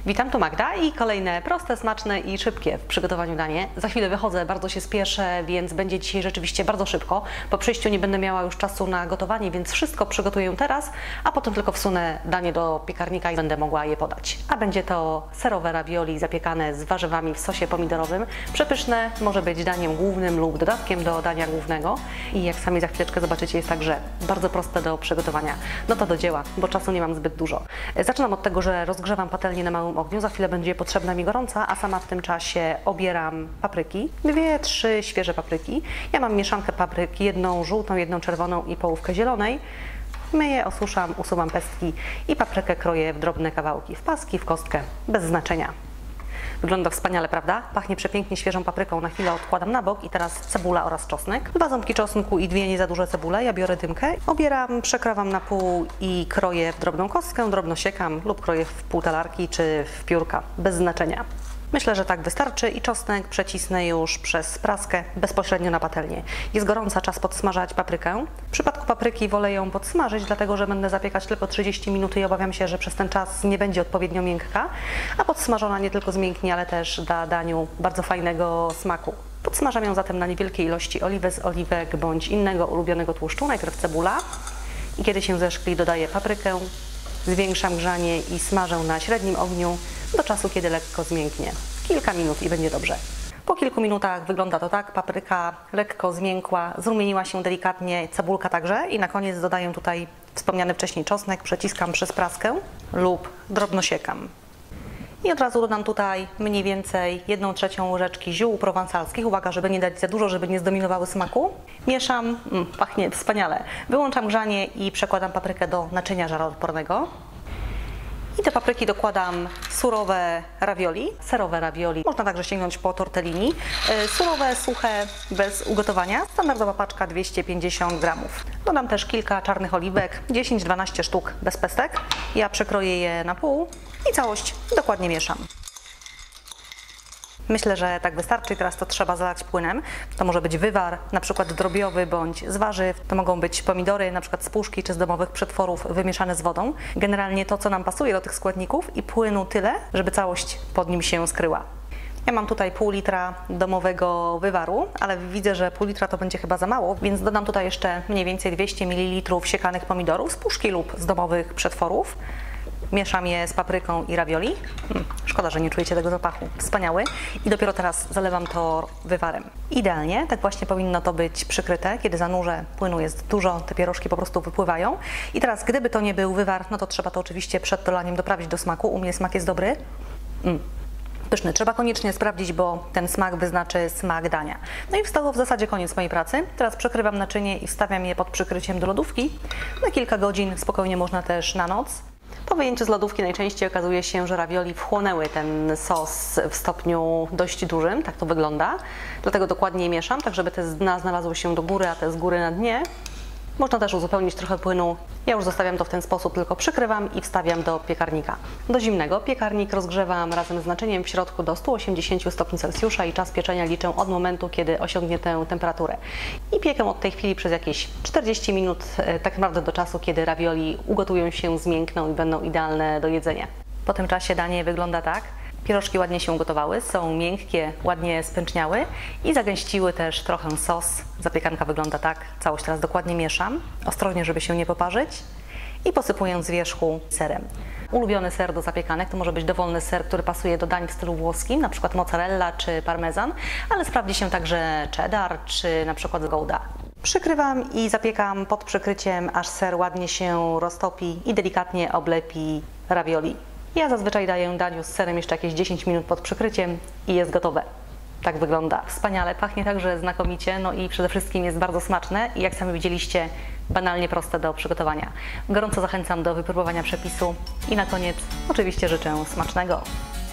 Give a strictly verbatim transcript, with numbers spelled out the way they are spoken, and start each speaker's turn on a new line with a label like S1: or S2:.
S1: Witam, tu Magda i kolejne proste, smaczne i szybkie w przygotowaniu danie. Za chwilę wychodzę, bardzo się spieszę, więc będzie dzisiaj rzeczywiście bardzo szybko. Po przyjściu nie będę miała już czasu na gotowanie, więc wszystko przygotuję teraz, a potem tylko wsunę danie do piekarnika i będę mogła je podać. A będzie to serowe ravioli zapiekane z warzywami w sosie pomidorowym. Przepyszne, może być daniem głównym lub dodatkiem do dania głównego. I jak sami za chwileczkę zobaczycie, jest także bardzo proste do przygotowania. No to do dzieła, bo czasu nie mam zbyt dużo. Zaczynam od tego, że rozgrzewam patelnię na małym ogniu. Za chwilę będzie potrzebna mi gorąca, a sama w tym czasie obieram papryki. Dwie, trzy świeże papryki. Ja mam mieszankę papryk, jedną żółtą, jedną czerwoną i połówkę zielonej. Myję, osuszam, usuwam pestki i paprykę kroję w drobne kawałki, w paski, w kostkę, bez znaczenia. Wygląda wspaniale, prawda? Pachnie przepięknie świeżą papryką. Na chwilę odkładam na bok i teraz cebula oraz czosnek. Dwa ząbki czosnku i dwie nie za duże cebule. Ja biorę dymkę, obieram, przekrawam na pół i kroję w drobną kostkę, drobno siekam lub kroję w pół talarki czy w piórka, bez znaczenia. Myślę, że tak wystarczy i czosnek przecisnę już przez praskę bezpośrednio na patelnię. Jest gorąca, czas podsmażać paprykę. W przypadku papryki wolę ją podsmażyć, dlatego że będę zapiekać tylko trzydzieści minut i obawiam się, że przez ten czas nie będzie odpowiednio miękka, a podsmażona nie tylko zmięknie, ale też da daniu bardzo fajnego smaku. Podsmażam ją zatem na niewielkiej ilości oliwy z oliwek bądź innego ulubionego tłuszczu, najpierw cebula i kiedy się zeszkli, dodaję paprykę. Zwiększam grzanie i smażę na średnim ogniu do czasu, kiedy lekko zmięknie. Kilka minut i będzie dobrze. Po kilku minutach wygląda to tak, papryka lekko zmiękła, zrumieniła się delikatnie, cebulka także i na koniec dodaję tutaj wspomniany wcześniej czosnek, przeciskam przez praskę lub drobno siekam. I od razu dodam tutaj mniej więcej jedną trzecią łyżeczki ziół prowansalskich. Uwaga, żeby nie dać za dużo, żeby nie zdominowały smaku. Mieszam, mm, pachnie wspaniale. Wyłączam grzanie i przekładam paprykę do naczynia żaroodpornego. I do papryki dokładam surowe ravioli, serowe ravioli. Można także sięgnąć po tortellini. Surowe, suche, bez ugotowania. Standardowa paczka dwieście pięćdziesiąt gramów. Dodam też kilka czarnych oliwek, dziesięć dwanaście sztuk bez pestek. Ja przekroję je na pół i całość dokładnie mieszam. Myślę, że tak wystarczy i teraz to trzeba zalać płynem. To może być wywar, na przykład drobiowy bądź z warzyw. To mogą być pomidory, na przykład z puszki czy z domowych przetworów wymieszane z wodą. Generalnie to, co nam pasuje do tych składników i płynu tyle, żeby całość pod nim się skryła. Ja mam tutaj pół litra domowego wywaru, ale widzę, że pół litra to będzie chyba za mało, więc dodam tutaj jeszcze mniej więcej dwieście mililitrów siekanych pomidorów z puszki lub z domowych przetworów. Mieszam je z papryką i ravioli. Hmm, szkoda, że nie czujecie tego zapachu. Wspaniały. I dopiero teraz zalewam to wywarem. Idealnie, tak właśnie powinno to być przykryte. Kiedy zanurzę, płynu jest dużo, te pierożki po prostu wypływają. I teraz, gdyby to nie był wywar, no to trzeba to oczywiście przed dolaniem doprawić do smaku. U mnie smak jest dobry. Mm. Pyszny. Trzeba koniecznie sprawdzić, bo ten smak wyznaczy smak dania. No i wstało w zasadzie koniec mojej pracy. Teraz przekrywam naczynie i wstawiam je pod przykryciem do lodówki. Na kilka godzin, spokojnie można też na noc. Po wyjęciu z lodówki najczęściej okazuje się, że ravioli wchłonęły ten sos w stopniu dość dużym, tak to wygląda. Dlatego dokładnie mieszam, tak żeby te z dna znalazły się do góry, a te z góry na dnie. Można też uzupełnić trochę płynu. Ja już zostawiam to w ten sposób, tylko przykrywam i wstawiam do piekarnika. Do zimnego piekarnik rozgrzewam razem z naczyniem w środku do stu osiemdziesięciu stopni Celsjusza i czas pieczenia liczę od momentu, kiedy osiągnie tę temperaturę. I piekę od tej chwili przez jakieś czterdzieści minut, tak naprawdę do czasu, kiedy ravioli ugotują się, zmiękną i będą idealne do jedzenia. Po tym czasie danie wygląda tak. Pierożki ładnie się ugotowały, są miękkie, ładnie spęczniały i zagęściły też trochę sos. Zapiekanka wygląda tak. Całość teraz dokładnie mieszam, ostrożnie, żeby się nie poparzyć i posypuję z wierzchu serem. Ulubiony ser do zapiekanek to może być dowolny ser, który pasuje do dań w stylu włoskim, na przykład mozzarella czy parmezan, ale sprawdzi się także cheddar czy na przykład gouda. Przykrywam i zapiekam pod przykryciem, aż ser ładnie się roztopi i delikatnie oblepi ravioli. Ja zazwyczaj daję daniu z serem jeszcze jakieś dziesięć minut pod przykryciem i jest gotowe. Tak wygląda. Wspaniale, pachnie także znakomicie, no i przede wszystkim jest bardzo smaczne i jak sami widzieliście, banalnie proste do przygotowania. Gorąco zachęcam do wypróbowania przepisu i na koniec oczywiście życzę smacznego.